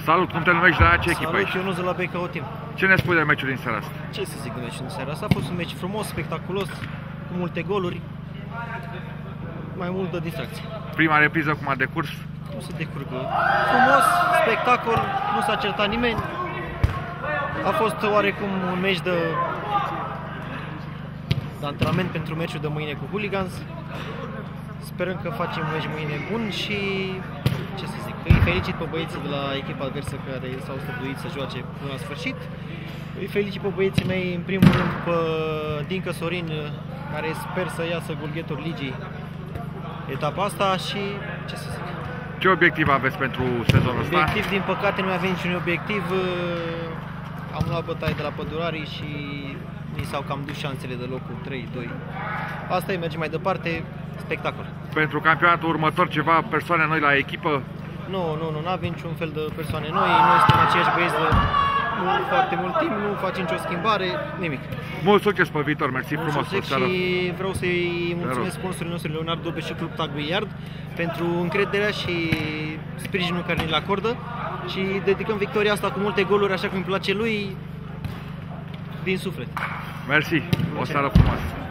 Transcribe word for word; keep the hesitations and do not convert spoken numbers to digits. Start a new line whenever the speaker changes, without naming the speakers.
Salut, cum te numești, de la ce echipă
Salut,
ești?
Ionuț de la Bacău Team.
Ce ne spui de meciul din seara asta?
Ce să zic de meciul din seara asta? A fost un meci frumos, spectaculos, cu multe goluri, mai mult de distracție.
Prima repriză cum a decurs?
Cum se decurgă? Frumos, spectacol, nu s-a certat nimeni. A fost oarecum un meci de, de antrenament pentru meciul de mâine cu Hooligans. Sperăm că facem un meci mâine bun și, ce să zic, îi felicit pe băieții de la echipa adversă care s-au străduit să joace până la sfârșit. Îi felicit pe băieții mei, în primul rând pe Dincă Sorin, care sper să iasă golghetul ligii etapa asta și, ce să zic.
Ce obiectiv aveți pentru sezonul ăsta?
Obiectiv, din păcate, nu avem niciun obiectiv. Am luat bătaie de la Pădurarii și ni s-au cam dus șansele de locul trei doi. Asta e, mergem mai departe, spectacol.
Pentru campionatul următor ceva persoane noi la echipă?
Nu, nu, nu, nu avem niciun fel de persoane noi, noi suntem aceiași băieți de nu foarte mult timp, nu facem nicio schimbare, nimic.
Mult succes pe viitor, mersi
Mult
frumos.
succes și vreau să-i mulțumesc sponsorii noștri, Leonardo Dobe și Club Tag Biliard, pentru încrederea și sprijinul care ni-l acordă și dedicăm victoria asta cu multe goluri, așa cum îmi place lui, din suflet.
Mersi, o seară frumoasă.